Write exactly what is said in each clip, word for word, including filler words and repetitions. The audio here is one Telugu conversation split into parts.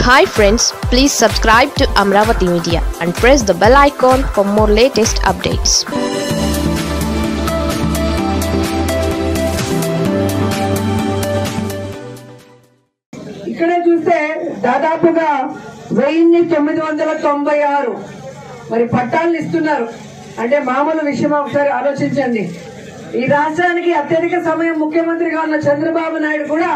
Hi friends, please subscribe to Amravati Media and press the bell icon for more latest updates. ఇక్కడే చూస్తే దాదాపుగా వెయ్యి తొమ్మిది వందల తొంభై ఆరు మరి పట్టాలను ఇస్తున్నారు అంటే మామూలు విషయం. ఒకసారి ఆలోచించండి. ఈ రాష్ట్రానికి అత్యధిక సమయం ముఖ్యమంత్రిగా ఉన్న చంద్రబాబు నాయుడు కూడా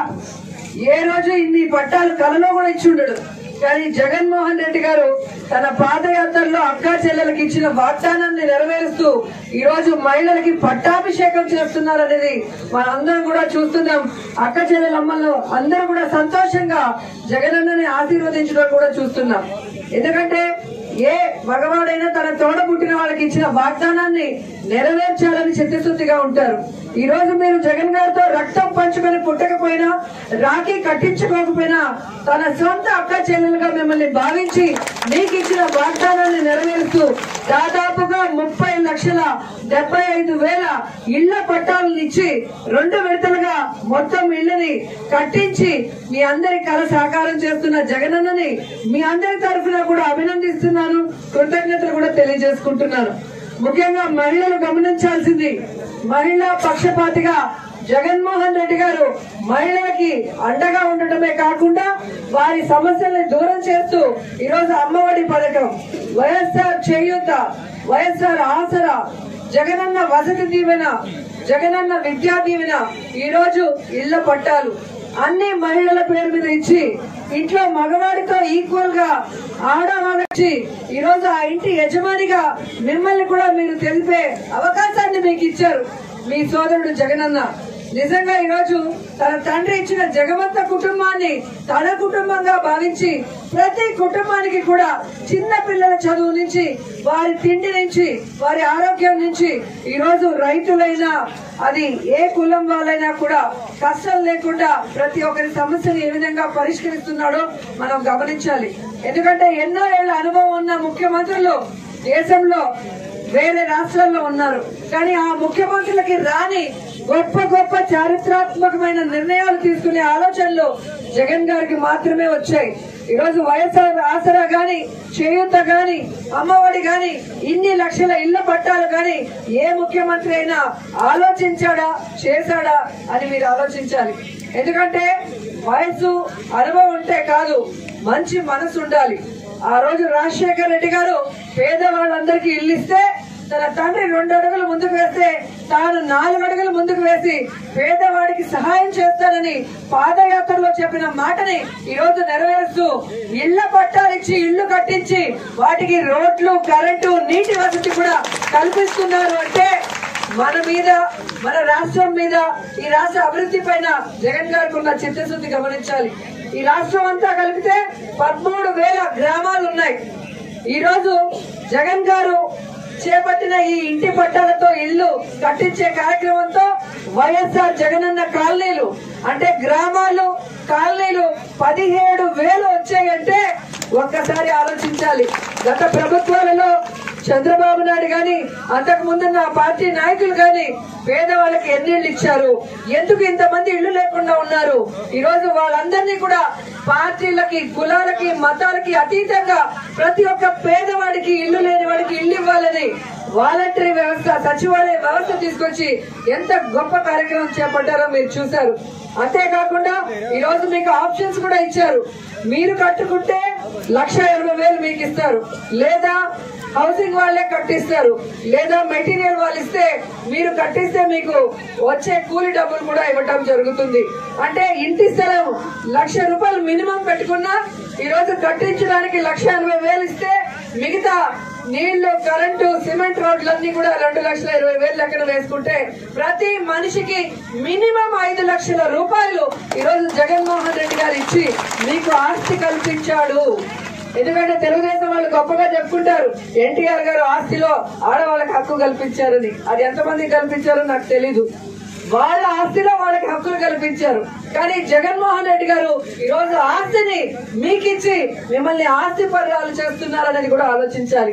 ఏ రోజు ఇన్ని పట్టాలు కలలో కూడా ఇచ్చి ఉండడు. కానీ జగన్మోహన్ రెడ్డి గారు తన పాదయాత్రలో అక్కా చెల్లెలకు ఇచ్చిన వాగ్దానాన్ని నెరవేరుస్తూ ఈ రోజు మహిళలకి పట్టాభిషేకం చేస్తున్నారనేది మనందరం కూడా చూస్తున్నాం. అక్క చెల్లెలమ్మలు అందరూ కూడా సంతోషంగా జగనన్నని ఆశీర్వదించడం కూడా చూస్తున్నాం. ఎందుకంటే ఏ మగవాడైనా తన తోడ పుట్టిన వాళ్ళకి ఇచ్చిన వాగ్దానాన్ని నెరవేర్చాలని చిత్తశుద్ధిగా ఉంటారు. ఈ రోజు మీరు జగన్ గారితో రక్తం పంచుకొని పుట్టకపోయినా, రాఖీ కట్టించుకోకపోయినా తన సొంత అక్క చెల్లెలుగా మిమ్మల్ని భావించి మీకు ఇచ్చిన వాగ్దానాన్ని నెరవేరుస్తూ దాదాపుగా ముప్పై లక్షల డెబ్బై ఐదు వేల ఇళ్ల పట్టాలను ఇచ్చి రెండు విడతలుగా మొత్తం ఇళ్లని కట్టించి మీ అందరి కళ సాకారం చేస్తున్న జగనన్నని మీ అందరి తరఫున కూడా అభినందిస్తున్నాను, కృతజ్ఞతలు కూడా తెలియజేసుకుంటున్నాను. ముఖ్యంగా మహిళలు గమనించాల్సింది, మహిళా పక్షపాతిగా జగన్మోహన్ రెడ్డి గారు మహిళలకి అండగా ఉండటమే కాకుండా వారి సమస్యల్ని దూరం చేస్తూ ఈరోజు అమ్మఒడి పథకం, వైఎస్ఆర్ చేయూత, వైఎస్ఆర్ ఆసరా, జగనన్న వసతి దీవెన, జగనన్న విద్యా దీవెన, ఈ రోజు ఇళ్ల పట్టాలు అన్ని మహిళల పేరు మీద ఇచ్చి ఇంట్లో మగవాడితో ఈక్వల్ గా ఆడవాళ్ళకి ఈ రోజు ఆ ఇంటి యజమానిగా మిమ్మల్ని కూడా మీరు తెలిపే అవకాశాన్ని మీకు ఇచ్చారు మీ సోదరుడు జగనన్న. నిజంగా ఈ రోజు తన తండ్రి ఇచ్చిన జగమంత కుటుంబాన్ని తన కుటుంబంగా భావించి ప్రతి కుటుంబానికి కూడా చిన్న పిల్లల చదువు నుంచి, వారి తిండి నుంచి, వారి ఆరోగ్యం నుంచి ఈ రోజు రైతులైనా అది ఏ కులం వాళ్ళైనా కూడా కష్టం లేకుండా ప్రతి ఒక్కరి సమస్యను ఏ విధంగా పరిష్కరిస్తున్నాడో మనం గమనించాలి. ఎందుకంటే ఎన్నో ఏళ్ల అనుభవం ఉన్న ముఖ్యమంత్రులు దేశంలో వేరే రాష్ట్రాల్లో ఉన్నారు. కానీ ఆ ముఖ్యమంత్రులకి రాని గొప్ప గొప్ప చారిత్రాత్మకమైన నిర్ణయాలు తీసుకునే ఆలోచనలు జగన్ గారికి మాత్రమే వచ్చాయి. ఈ రోజు వైఎస్ఆర్ ఆసరా గాని, చేయూత గాని, అమ్మఒడి గాని, ఇన్ని లక్షల ఇళ్ల పట్టాలు గాని ఏ ముఖ్యమంత్రి అయినా ఆలోచించాడా, చేశాడా అని మీరు ఆలోచించాలి. ఎందుకంటే వయసు అనుభవం ఉంటే కాదు, మంచి మనసు ఉండాలి. ఆ రోజు రాజశేఖర రెడ్డి గారు పేదవాళ్ళందరికీ ఇల్లు ఇస్తే తన తండ్రి రెండు అడుగులు ముందుకు వేస్తే తాను నాలుగు అడుగులు ముందుకు వేసి పేదవాడికి సహాయం చేస్తానని పాదయాత్రలో చెప్పిన మాటని ఈ రోజు నెరవేరుస్తూ ఇళ్ల పట్టాలిచ్చి ఇళ్లు కట్టించి వాటికి రోడ్లు, కరెంటు, నీటి వసతి కూడా కల్పిస్తున్నారు. అంటే మన మీద, మన రాష్ట్రం మీద, ఈ రాష్ట్ర అభివృద్ధి పైన జగన్ గారికి ఉన్న చిత్తశుద్ధి గమనించాలి. ఈ రాష్ట్రం అంతా కలిపితే పదమూడు వేల గ్రామాలు ఉన్నాయి. ఈ రోజు జగన్ గారు చేపట్టిన ఈ ఇంటి పట్టాలతో ఇల్లు కట్టించే కార్యక్రమంతో వైఎస్ఆర్ జగనన్న కాలనీలు అంటే గ్రామాలు, కాలనీలు పదిహేడు వేలు వచ్చాయంటే ఒక్కసారి ఆలోచించాలి. గత ప్రభుత్వాలలో చంద్రబాబు నాయుడు గాని, అంతకు ముందున్న పార్టీ నాయకులు గాని పేదవాళ్ళకి ఎన్ని ఇళ్లు ఇచ్చారు, ఎందుకు ఇంతమంది ఇళ్లు లేకుండా ఉన్నారు? ఈ రోజు వాళ్ళందరినీ కూడా పార్టీలకి, కులాలకి, మతాలకి అతీతంగా ప్రతి ఒక్క పేదవాడికి, ఇల్లు లేని వాడికి ఇల్లు ఇవ్వాలని వాలంటరీ వ్యవస్థ, సచివాలయ వ్యవస్థ తీసుకొచ్చి ఎంత గొప్ప కార్యక్రమం చేపట్టారో మీరు చూశారు. అంతేకాకుండా ఈ రోజు మీకు ఆప్షన్స్ కూడా ఇచ్చారు. మీరు కట్టుకుంటే లక్ష ఎనభై వేలు మీకు ఇస్తారు, లేదా హౌసింగ్ వాళ్ళే కట్టిస్తారు, లేదా మెటీరియల్ వాళ్ళు ఇస్తే మీరు కట్టిస్తే మీకు వచ్చే కూలి డబ్బులు కూడా ఇవ్వటం జరుగుతుంది. అంటే ఇంటి స్థలం లక్ష రూపాయలు మినిమం పెట్టుకున్నా ఈ రోజు కట్టించడానికి లక్ష ఎనభై వేలు ఇస్తే మిగతా నీళ్లు, కరెంటు, సిమెంట్ రోడ్లన్నీ కూడా రెండు లక్షల ఇరవై వేలు లెక్కన వేసుకుంటే ప్రతి మనిషికి మినిమం ఐదు లక్షల రూపాయలు ఈ రోజు జగన్మోహన్ రెడ్డి గారు ఇచ్చి మీకు ఆస్తి కల్పించాడు. ఎందుకంటే తెలుగుదేశం వాళ్ళు గొప్పగా చెప్పుకుంటారు ఎన్టీఆర్ గారు ఆస్తిలో ఆడవాళ్ళకి హక్కు కల్పించారని. అది ఎంతమంది కల్పించారో నాకు తెలీదు. వాళ్ళ ఆస్తిలో వాళ్ళకి హక్కులు కల్పించారు. కానీ జగన్మోహన్ రెడ్డి గారు ఈ రోజు ఆస్తిని మీకిచ్చి మిమ్మల్ని ఆస్తి పర్యాలు చేస్తున్నారనేది కూడా ఆలోచించాలి.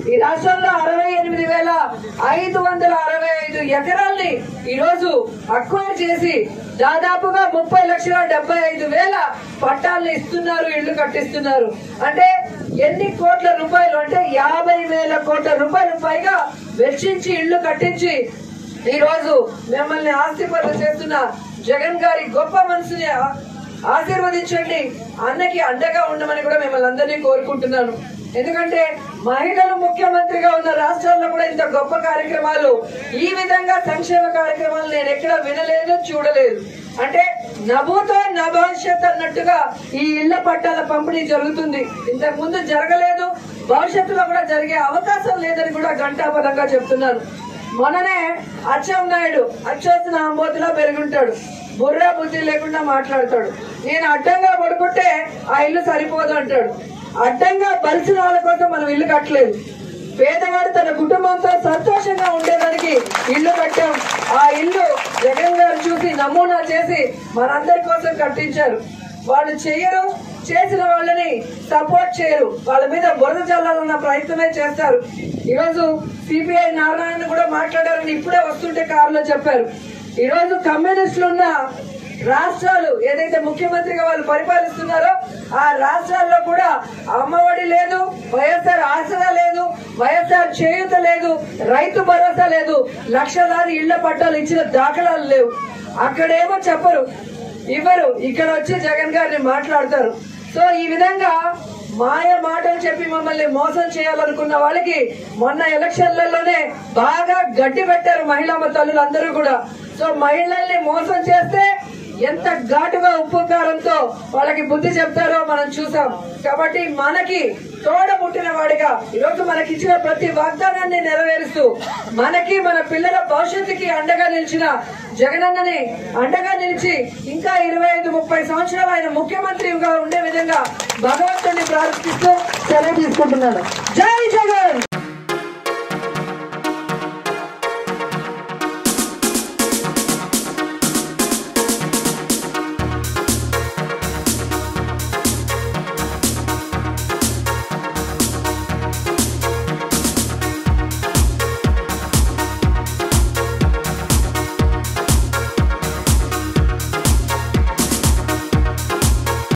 ఈ రాష్ట్రంలో అరవై ఎనిమిది వేల ఐదు వందల అరవై ఐదు ఎకరాల్ని ఈ రోజు అక్వైర్ చేసి దాదాపుగా ముప్పై లక్షల డెబ్బై ఐదు వేల పట్టాలను ఇస్తున్నారు, ఇళ్లు కట్టిస్తున్నారు. అంటే ఎన్ని కోట్ల రూపాయలు అంటే యాభై వేల కోట్ల రూపాయలు పైగా వెచ్చించి ఇళ్లు కట్టించి ఈ రోజు మిమ్మల్ని ఆస్తిపరులు చేస్తున్న జగన్ గారి గొప్ప మనసుని ఆశీర్వదించండి, అన్నకి అండగా ఉండమని కూడా మిమ్మల్ని అందరినీ కోరుకుంటున్నాను. ఎందుకంటే మహిళలు ముఖ్యమంత్రిగా ఉన్న రాష్ట్రాల్లో కూడా ఇంత గొప్ప కార్యక్రమాలు, ఈ విధంగా సంక్షేమ కార్యక్రమాలు నేను ఎక్కడ వినలేదు, చూడలేదు. అంటే నభూతో నా భవిష్యత్ అన్నట్టుగా ఈ ఇళ్ల పట్టాల పంపిణీ జరుగుతుంది. ఇంతకు ముందు జరగలేదు, భవిష్యత్తులో కూడా జరిగే అవకాశం లేదని కూడా ఘంటాపథంగా చెప్తున్నాను. మొన్ననే అచ్చెం నాయుడు అచ్చొస్తున్న ఆంబోతులా పెరుగుంటాడు, బుర్రా బుద్ధి లేకుండా మాట్లాడతాడు. నేను అడ్డంగా పడుకుంటే ఆ ఇల్లు సరిపోదు అంటాడు. అడ్డంగా బలిసిన వాళ్ళ కోసం మనం ఇల్లు కట్టలేదు. పేదవాడు తన కుటుంబంతో సంతోషంగా ఉండేదానికి ఇల్లు కట్టాం. ఆ ఇల్లు జగన్ గారు చూసి నమూనా చేసి మనందరి కోసం కట్టించారు. వాళ్ళు చెయ్యరు, చేసిన వాళ్ళని సపోర్ట్ చేయరు, వాళ్ళ మీద బురద చల్లాలన్న ప్రయత్నమే చేస్తారు. ఈరోజు సిపిఐ నారాయణ కూడా మాట్లాడారని ఇప్పుడే వస్తుంటే కారులో చెప్పారు. ఈరోజు కమ్యూనిస్టులు ఉన్న రాష్ట్రాలు ఏదైతే ముఖ్యమంత్రిగా వాళ్ళు పరిపాలిస్తున్నారో ఆ రాష్ట్రాల్లో కూడా అమ్మఒడి లేదు, వైఎస్ఆర్ ఆసరా లేదు, వైఎస్ఆర్ చేయూత లేదు, రైతు భరోసా లేదు, లక్షలాది ఇళ్ల పట్టాలు ఇచ్చిన దాఖలాలు లేవు. అక్కడేమో చెప్పరు, ఇవ్వరు, ఇక్కడ వచ్చి జగన్ గారిని మాట్లాడతారు. సో ఈ విధంగా మాయ మాటలు చెప్పి మమ్మల్ని మోసం చేయాలనుకున్న వాళ్ళకి మొన్న ఎలక్షన్లలోనే బాగా గడ్డి పెట్టారు మహిళా తల్లులందరూ కూడా. సో మహిళల్ని మోసం చేస్తే ఎంత ఘాటుగా ఉప్పు కారంతో వాళ్ళకి బుద్ధి చెప్తారో మనం చూసాం. కాబట్టి మనకి తోడ పుట్టిన వాడిగా ఈరోజు మనకి ఇచ్చిన ప్రతి వాగ్దానాన్ని నెరవేరుస్తూ మనకి మన పిల్లల భవిష్యత్తుకి అండగా నిలిచిన జగనన్నని అండగా నిలిచి ఇంకా ఇరవై ఐదు ముప్పై సంవత్సరాలు ఆయన ముఖ్యమంత్రిగా ఉండే విధంగా భగవంతుడిని ప్రార్థిస్తూ సెలవు తీసుకుంటున్నాను. జై జగన్.